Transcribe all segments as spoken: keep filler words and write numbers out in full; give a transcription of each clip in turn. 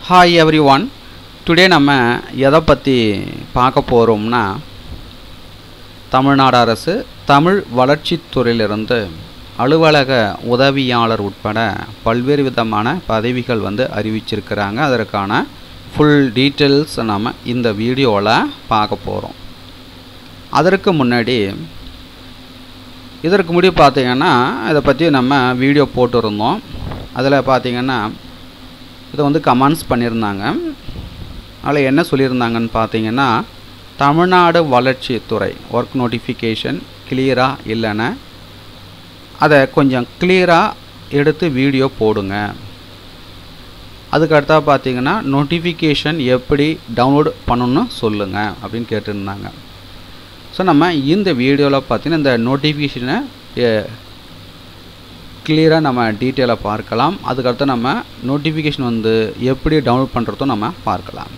Hi everyone. Today நம்ம எதை பற்றி பார்க்க போகிறோம்னா தமிழ்நாடு அரசு தமிழ் வளர்ச்சித்துறையிலிருந்து அலுவலக உதவியாளர் உட்பட பல்வேறு விதமான பதவிகள் வந்து அறிவிச்சிருக்கிறாங்க. அதற்கான ஃபுல் டீட்டெயில்ஸ் நம்ம இந்த வீடியோவில் பார்க்க போகிறோம். அதற்கு முன்னாடி இதற்கு முன்னாடி பார்த்தீங்கன்னா இதை பற்றி நம்ம வீடியோ போட்டிருந்தோம். அதில் பார்த்தீங்கன்னா இதை வந்து கமெண்ட்ஸ் பண்ணியிருந்தாங்க. அதில் என்ன சொல்லியிருந்தாங்கன்னு பார்த்தீங்கன்னா, தமிழ்நாடு வளர்ச்சித்துறை ஒர்க் நோட்டிஃபிகேஷன் கிளியராக இல்லைன்னா அதை கொஞ்சம் கிளியராக எடுத்து வீடியோ போடுங்க. அதுக்கடுத்தா பார்த்தீங்கன்னா நோட்டிஃபிகேஷன் எப்படி டவுன்லோட் பண்ணணும்னு சொல்லுங்கள் அப்படின்னு கேட்டிருந்தாங்க. ஸோ நம்ம இந்த வீடியோவில் பார்த்தீங்கன்னா இந்த நோட்டிஃபிகேஷனை கிளியராக நம்ம டீட்டெயிலாக பார்க்கலாம். அதுக்கடுத்து நம்ம நோட்டிஃபிகேஷன் வந்து எப்படி டவுன்லோட் பண்ணுறதோ நம்ம பார்க்கலாம்.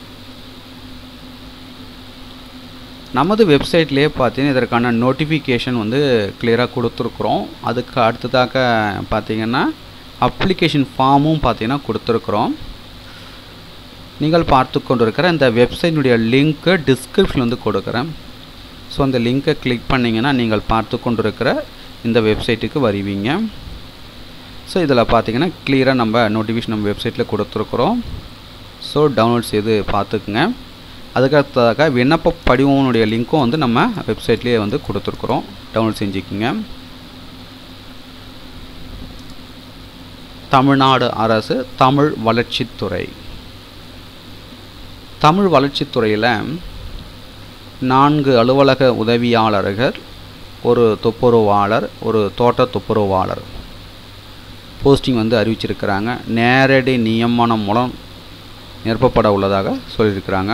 நமது வெப்சைட்லேயே பார்த்தீங்கன்னா இதற்கான நோட்டிஃபிகேஷன் வந்து கிளியராக கொடுத்துருக்குறோம். அதுக்கு அடுத்ததாக பார்த்தீங்கன்னா அப்ளிகேஷன் ஃபார்மும் பார்த்தீங்கன்னா கொடுத்துருக்குறோம். நீங்கள் பார்த்து கொண்டு இருக்கிற இந்த வெப்சைட்டினுடைய லிங்க்கு டிஸ்கிரிப்ஷன் வந்து கொடுக்குறேன். ஸோ அந்த லிங்க்கை கிளிக் பண்ணிங்கன்னா நீங்கள் பார்த்து கொண்டு இருக்கிற இந்த வெப்சைட்டுக்கு வருவீங்க. ஸோ இதில் பார்த்தீங்கன்னா கிளியராக நம்ம நோட்டிஃபிகேஷன் நம்ம வெப்சைட்டில் கொடுத்துருக்குறோம். ஸோ டவுன்லோட் செய்து பார்த்துக்குங்க. அதுக்கடுத்ததாக விண்ணப்ப படிவனுடைய லிங்க்கும் வந்து நம்ம வெப்சைட்லேயே வந்து கொடுத்துருக்குறோம். டவுன்லோட் செஞ்சுக்குங்க. தமிழ்நாடு அரசு தமிழ் வளர்ச்சித்துறை தமிழ் வளர்ச்சித்துறையில் நான்கு அலுவலக உதவியாளர்கள், ஒரு துப்புரவாளர், ஒரு தோட்ட துப்புரவாளர் போஸ்டிங் வந்து அறிவிச்சிருக்கிறாங்க. நேரடி நியமனம் மூலம் நிரப்பப்பட உள்ளதாக சொல்லியிருக்கிறாங்க.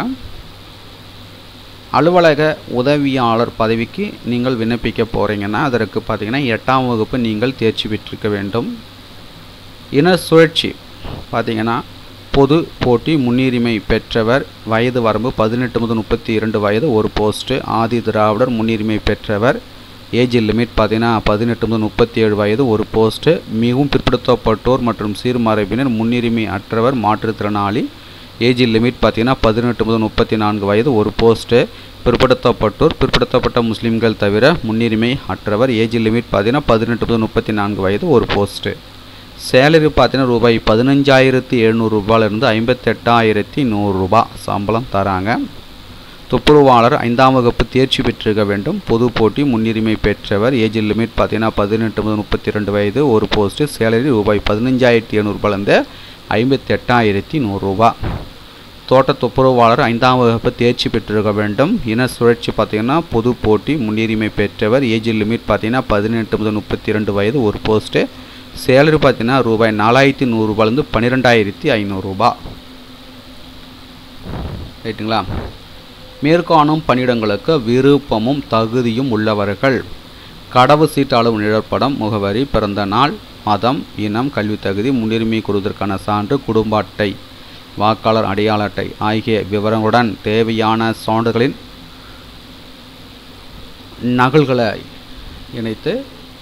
அலுவலக உதவியாளர் பதவிக்கு நீங்கள் விண்ணப்பிக்க போகிறீங்கன்னா அதற்கு பார்த்தீங்கன்னா எட்டாம் வகுப்பு நீங்கள் தேர்ச்சி பெற்றிருக்க வேண்டும். இன சுழற்சி பார்த்தீங்கன்னா பொது போட்டி முன்னுரிமை பெற்றவர், வயது வரம்பு பதினெட்டு முதல் முப்பத்தி இரண்டு வயது, ஒரு போஸ்ட்டு. ஆதி திராவிடர் முன்னுரிமை பெற்றவர், ஏஜ் லிமிட் பார்த்தீங்கன்னா பதினெட்டு முதல் முப்பத்தி ஏழு வயது, ஒரு போஸ்ட்டு. மிகவும் பிற்படுத்தப்பட்டோர் மற்றும் சீர்மரபினர் முன்னுரிமை அற்றவர், மாற்றுத்திறனாளி, ஏஜ் லிமிட் பார்த்தீங்கன்னா பதினெட்டு முதல் முப்பத்தி நான்கு வயது, ஒரு போஸ்ட்டு. பிற்படுத்தப்பட்டோர் பிற்படுத்தப்பட்ட முஸ்லீம்கள் தவிர முன்னுரிமை அற்றவர், ஏஜ் லிமிட் பார்த்தீங்கன்னா பதினெட்டு முதல் முப்பத்தி நான்கு வயது, ஒரு போஸ்ட்டு. சேலரி பார்த்தீங்கன்னா ரூபாய் பதினஞ்சாயிரத்தி எழுநூறு ரூபாயிலிருந்து ஐம்பத்தெட்டாயிரத்தி நூறுரூபா சம்பளம் தராங்க. துப்புரவாளர் ஐந்தாம் வகுப்பு தேர்ச்சி பெற்றிருக்க வேண்டும், பொது போட்டி முன்னுரிமை பெற்றவர், ஏஜ் லிமிட் பார்த்தீங்கன்னா பதினெட்டு முதல் முப்பத்தி ரெண்டு வயது, ஒரு போஸ்ட்டு. சேலரி ரூபாய் பதினஞ்சாயிரத்தி எழுநூறுபாயிலிருந்து ஐம்பத்தி எட்டாயிரத்தி நூறுரூபா. தோட்ட துப்புரவாளர் ஐந்தாம் வகுப்பு தேர்ச்சி பெற்றிருக்க வேண்டும். இன சுழற்சி பார்த்தீங்கன்னா பொது போட்டி முன்னுரிமை பெற்றவர், ஏஜ் லிமிட் பார்த்தீங்கன்னா பதினெட்டு முதல் முப்பத்தி ரெண்டு வயது, ஒரு போஸ்ட்டு. சேலரி பார்த்தீங்கன்னா ரூபாய் நாலாயிரத்தி நூறுரூபாயிலிருந்து பன்னிரெண்டாயிரத்தி ஐநூறுரூபா. ரைட்டுங்களா? மேற்காணும் பணியிடங்களுக்கு விருப்பமும் தகுதியும் உள்ளவர்கள் கடவு சீட்டு அளவு நிழற்படம், முகவரி, பிறந்த நாள், மதம், இனம், கல்வி தகுதி, முன்னுரிமை கொடுவதற்கான சான்று, குடும்ப அட்டை, வாக்காளர் அடையாள அட்டை ஆகிய விவரங்களுடன் தேவையான சான்றுகளின் நகல்களை இணைத்து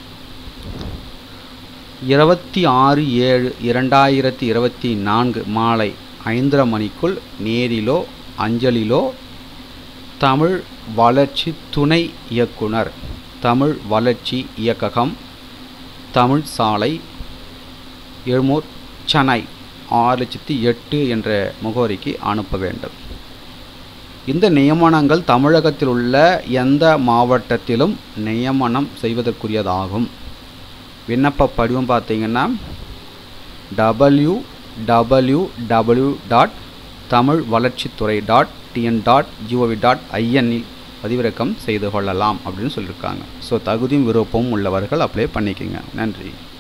இருபத்தி ஆறு ஏழு இரண்டாயிரத்தி இருபத்தி நான்கு மாலை ஐந்தரை மணிக்குள் நேரிலோ அஞ்சலிலோ தமிழ் வளர்ச்சி துணை இயக்குனர், தமிழ் வளர்ச்சி இயக்ககம், தமிழ் சாலை, எழுமூர், சென்னை ஆறு லட்சத்தி எட்டு என்ற முகவரிக்கு அனுப்ப வேண்டும். இந்த நியமனங்கள் தமிழகத்தில் உள்ள எந்த மாவட்டத்திலும் நியமனம் செய்வதற்குரியதாகும். விண்ணப்ப படிவம் பார்த்தீங்கன்னா W W W dot Tamil வளர்ச்சித்துறை dot TN dot GOV dot ஐஎன்இல் பதிவிறக்கம் செய்து கொள்ளலாம் அப்படின்னு சொல்லியிருக்காங்க. ஸோ தகுதியும் விருப்பமும் உள்ளவர்கள் அப்ளை பண்ணிக்கோங்க. நன்றி.